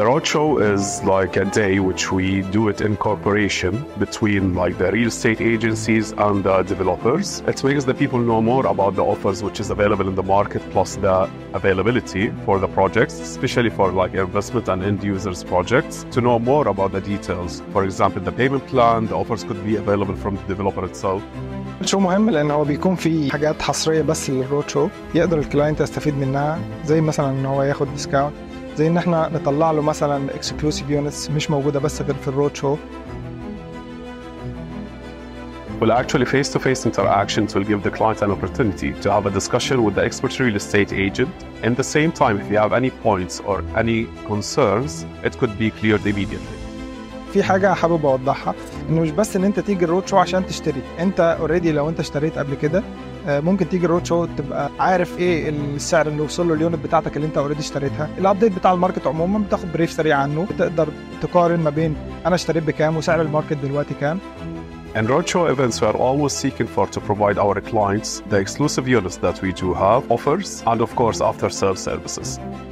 The roadshow is like a day which we do it in cooperation between like the real estate agencies and the developers. It makes the people know more about the offers which is available in the market, plus the availability for the projects, especially for like investment and end users projects, to know more about the details. For example, the payment plan, the offers could be available from the developer itself. الشو مهم لأن هو بيكون في حاجات حصرية بس للرود شو يقدر الكلاينت يستفيد منها، زي مثلا إن هو ياخد ديسكاونت، زي إن إحنا نطلع له مثلا exclusive units مش موجودة بس غير في الرود شو. Well, actually, face-to-face interactions will give the client an opportunity to have a discussion with the expert real estate agent. In the same time, if you have any points or any concerns, it could be cleared immediately. في حاجة حابب أوضحها، إنه مش بس إن أنت تيجي الرود شو عشان تشتري، أنت أوريدي لو أنت اشتريت قبل كده ممكن تيجي الرود شو تبقى عارف إيه السعر اللي وصل له اليونت بتاعتك اللي أنت أوريدي اشتريتها، الأبديت بتاع الماركت عموما بتاخد بريف سريع عنه، تقدر تقارن ما بين أنا اشتريت بكام وسعر الماركت دلوقتي كام. In roadshow events, we are always seeking for to provide our clients the exclusive units that we do have, offers, and of course after-sale services.